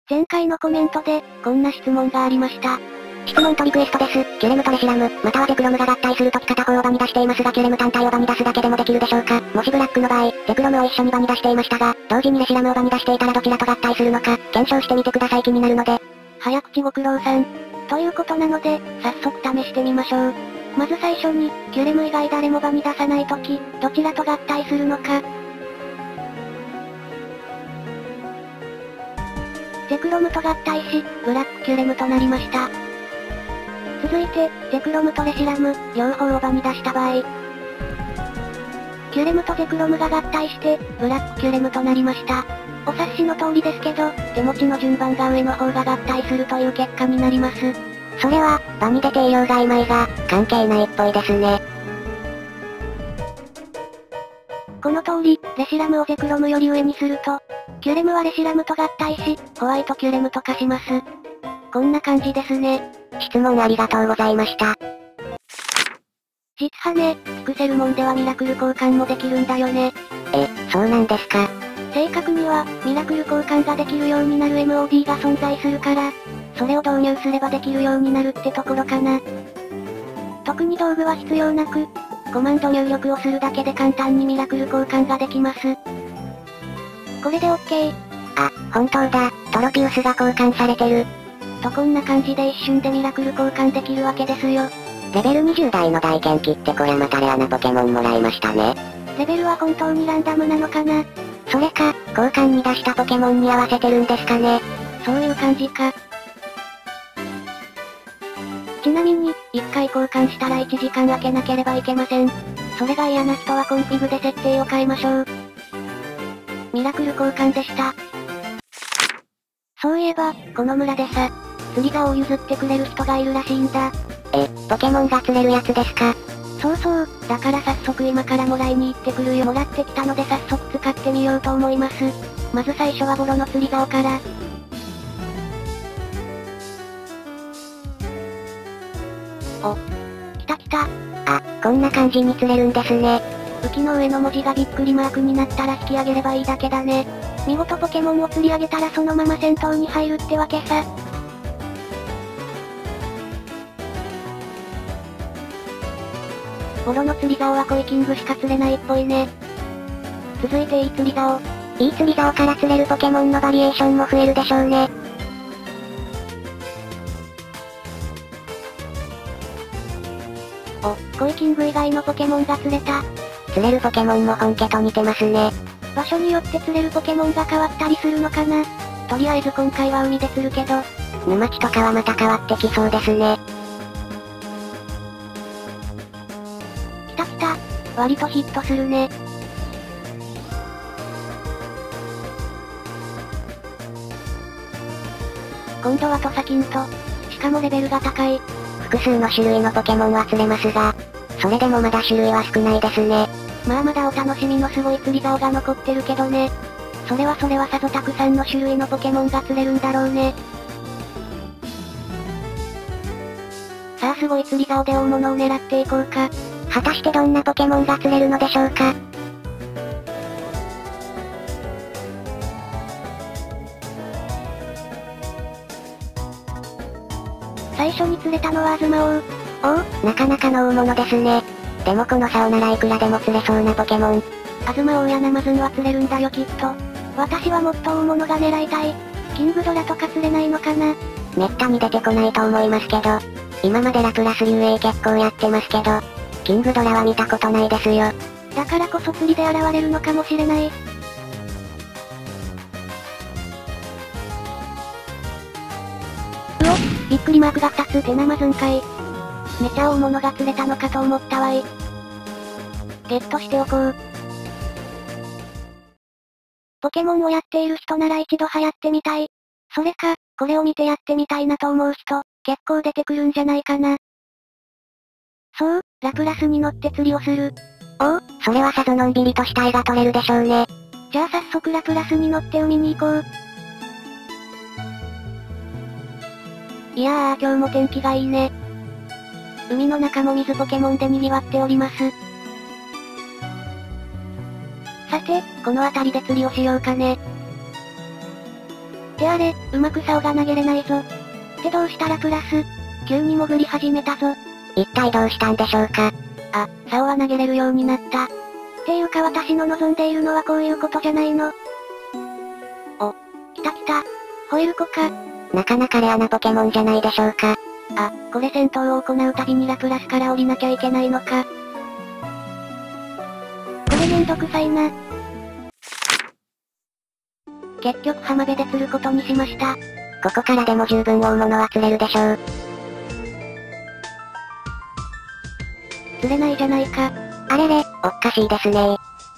前回のコメントで、こんな質問がありました。 質問とリクエストです。キュレムとレシラム、またはゼクロムが合体するとき片方を場に出していますがキュレム単体を場に出すだけでもできるでしょうか。もしブラックの場合、ゼクロムを一緒に場に出していましたが、同時にレシラムを場に出していたらどちらと合体するのか、検証してみてください。気になるので。 早口ご苦労さん。ということなので、早速試してみましょう。まず最初に、キュレム以外誰も場に出さないとき、どちらと合体するのか。ゼクロムと合体し、ブラックキュレムとなりました。続いて、ゼクロムとレシラム、両方を場に出した場合。キュレムとゼクロムが合体して、ブラックキュレムとなりました。お察しの通りですけど、手持ちの順番が上の方が合体するという結果になります。 それは、場に出ていようがいまいが、関係ないっぽいですね。 この通り、レシラムをゼクロムより上にすると、キュレムはレシラムと合体し、ホワイトキュレムと化します。こんな感じですね。 質問ありがとうございました。 実はね、ピクセルモンではミラクル交換もできるんだよね。 そうなんですか。 正確には、ミラクル交換ができるようになる MOD が存在するから、それを導入すればできるようになるってところかな。特に道具は必要なく、コマンド入力をするだけで簡単にミラクル交換ができます。これで OK。 あ、本当だ、トロピウスが交換されてる。 とこんな感じで一瞬でミラクル交換できるわけですよ。 レベル20代の大剣機ってこれまたレアなポケモンもらいましたね。 レベルは本当にランダムなのかな？ それか、交換に出したポケモンに合わせてるんですかね。 そういう感じか。ちなみに、1回交換したら1時間空けなければいけません。それが嫌な人はコンフィグで設定を変えましょう。ミラクル交換でした。そういえば、この村でさ、釣り竿を譲ってくれる人がいるらしいんだ。 ポケモンが釣れるやつですか？ そうそう、だから早速今からもらいに行ってくるよ。もらってきたので早速使ってみようと思います。まず最初はボロの釣り竿から。お、来た来た。 あ、こんな感じに釣れるんですね。 浮きの上の文字がびっくりマークになったら引き上げればいいだけだね。見事ポケモンを釣り上げたらそのまま戦闘に入るってわけさ。ボロの釣り竿はコイキングしか釣れないっぽいね。続いていい釣り竿。 いい釣り竿から釣れるポケモンのバリエーションも増えるでしょうね。 お、コイキング以外のポケモンが釣れた。 釣れるポケモンも本家と似てますね。 場所によって釣れるポケモンが変わったりするのかな。とりあえず今回は海で釣るけど。 沼地とかはまた変わってきそうですね。 来た来た。割とヒットするね。今度はトサキンと、しかもレベルが高い。 複数の種類のポケモンは釣れますが、それでもまだ種類は少ないですね。 まあまだお楽しみのすごい釣り竿が残ってるけどね。それはさぞたくさんの種類のポケモンが釣れるんだろうね。さあすごい釣り竿で大物を狙っていこうか。 果たしてどんなポケモンが釣れるのでしょうか。 最初に釣れたのはアズマ王。 なかなかの大物ですね。でもこの竿ならいくらでも釣れそうなポケモン。 アズマ王やナマズンは釣れるんだよきっと。私はもっと大物が狙いたい。キングドラとか釣れないのかな。 めったに出てこないと思いますけど。今までラプラス遊泳結構やってますけど、キングドラは見たことないですよ。 だからこそ釣りで現れるのかもしれない。びっくりマークが2つでナマズンかい。めちゃ大物が釣れたのかと思ったわい。ゲットしておこう。ポケモンをやっている人なら一度流行ってみたい。それか、これを見てやってみたいなと思う人、結構出てくるんじゃないかな。そう、ラプラスに乗って釣りをする。 それはさぞのんびりとした絵が撮れるでしょうね。 じゃあ早速ラプラスに乗って海に行こう。いやー今日も天気がいいね。海の中も水ポケモンで賑わっております。さて、この辺りで釣りをしようかね。 ってあれ、うまく竿が投げれないぞ。ってどうしたらプラス、急に潜り始めたぞ。 一体どうしたんでしょうか。 あ、竿は投げれるようになった。っていうか私の望んでいるのはこういうことじゃないの。お、来た来た。ホイルコか。 なかなかレアなポケモンじゃないでしょうか。 あ、これ戦闘を行うたびにラプラスから降りなきゃいけないのか。これめんどくさいな。結局浜辺で釣ることにしました。 ここからでも十分大物は釣れるでしょう。 釣れないじゃないか。 あれれ、おっかしいですね。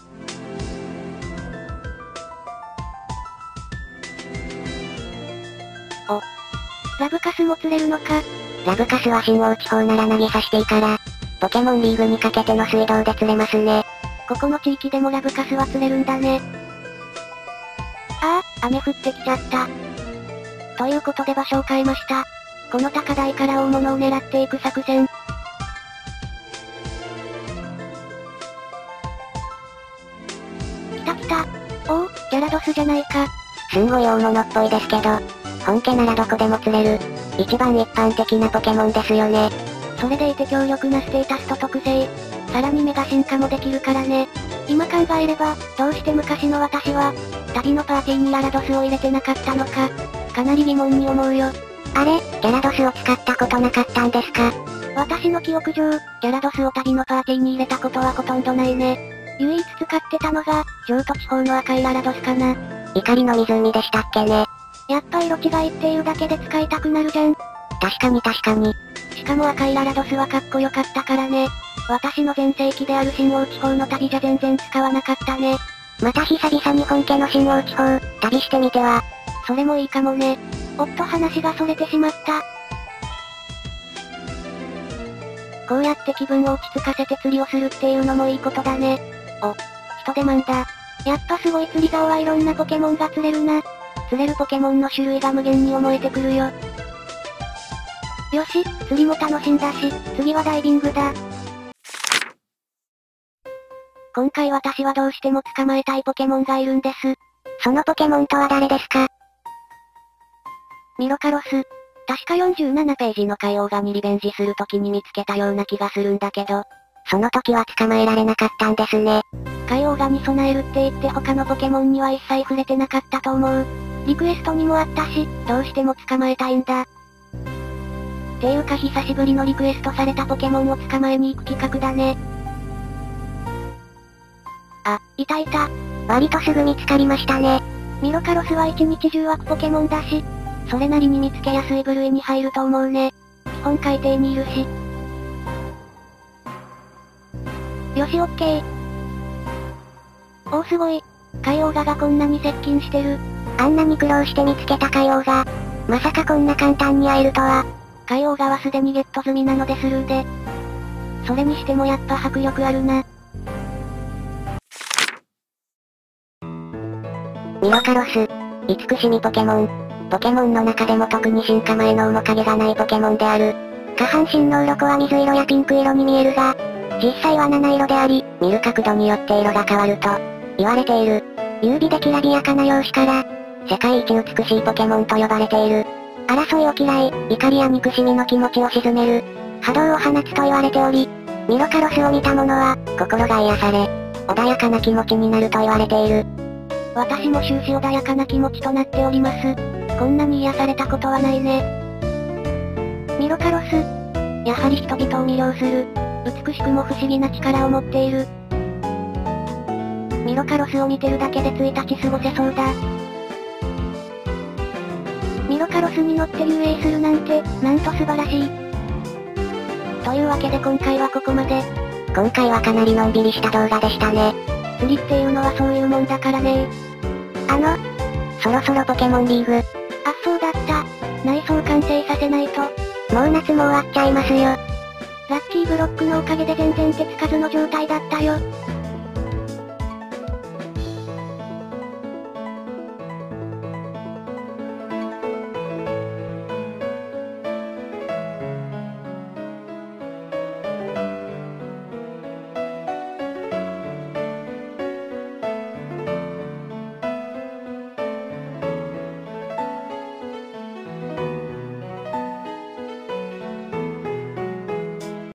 お。ラブカスも釣れるのか。 ラブカスは新大地方なら投げさしていいから、ポケモンリーグにかけての水道で釣れますね。 ここの地域でもラブカスは釣れるんだね。ああ、雨降ってきちゃった。ということで場所を変えました。この高台から大物を狙っていく作戦。来た来た。おお、ギャラドスじゃないか。 すんごい大物っぽいですけど、本家ならどこでも釣れる、一番一般的なポケモンですよね。 それでいて強力なステータスと特性、さらにメガ進化もできるからね。今考えれば、どうして昔の私は、旅のパーティーにギャラドスを入れてなかったのか、かなり疑問に思うよ。 あれ、ギャラドスを使ったことなかったんですか？ 私の記憶上、ギャラドスを旅のパーティーに入れたことはほとんどないね。唯一使ってたのが、譲渡地方の赤いララドスかな。 怒りの湖でしたっけね。 やっぱ色違いっていうだけで使いたくなるじゃん。 確かに確かに。 しかも赤いララドスはかっこよかったからね。私の全盛期である新大地方の旅じゃ全然使わなかったね。 また久々に本家の新大地方、旅してみては。 それもいいかもね。おっと話がそれてしまった。こうやって気分を落ち着かせて釣りをするっていうのもいいことだね。お、人手満だ。やっぱすごい釣り竿はいろんなポケモンが釣れるな。釣れるポケモンの種類が無限に思えてくるよ。よし、釣りも楽しんだし、次はダイビングだ。今回私はどうしても捕まえたいポケモンがいるんです。 そのポケモンとは誰ですか？ ミロカロス。確か47ページの海王ガにリベンジするときに見つけたような気がするんだけど。 その時は捕まえられなかったんですね。 海王ガに備えるって言って他のポケモンには一切触れてなかったと思う。リクエストにもあったし、どうしても捕まえたいんだ。っていうか久しぶりのリクエストされたポケモンを捕まえに行く企画だね。あ、いたいた。 割とすぐ見つかりましたね。 ミロカロスは一日中湧くポケモンだし、それなりに見つけやすい部類に入ると思うね。基本海底にいるし。よしオッケー。おーすごい。海王ガがこんなに接近してる。 あんなに苦労して見つけた海王ガ。まさかこんな簡単に会えるとは。 海王ガはすでにゲット済みなのでスルーで。それにしてもやっぱ迫力あるな。 ミロカロス。慈しみポケモン。ポケモンの中でも特に進化前の面影がないポケモンである。下半身の鱗は水色やピンク色に見えるが、実際は七色であり、見る角度によって色が変わると言われている。優美できらびやかな容姿から、世界一美しいポケモンと呼ばれている。争いを嫌い、怒りや憎しみの気持ちを鎮める波動を放つと言われており、ミロカロスを見た者は、心が癒され、穏やかな気持ちになると言われている。 私も終始穏やかな気持ちとなっております。こんなに癒されたことはないね。ミロカロス。やはり人々を魅了する。美しくも不思議な力を持っている。ミロカロスを見てるだけで1日過ごせそうだ。ミロカロスに乗って遊泳するなんて、なんと素晴らしい。というわけで今回はここまで。 今回はかなりのんびりした動画でしたね。 釣りっていうのはそういうもんだからね。 そろそろポケモンリーグ。 あ、そうだった。内装完成させないと。 もう夏も終わっちゃいますよ。 ラッキーブロックのおかげで全然手つかずの状態だったよ。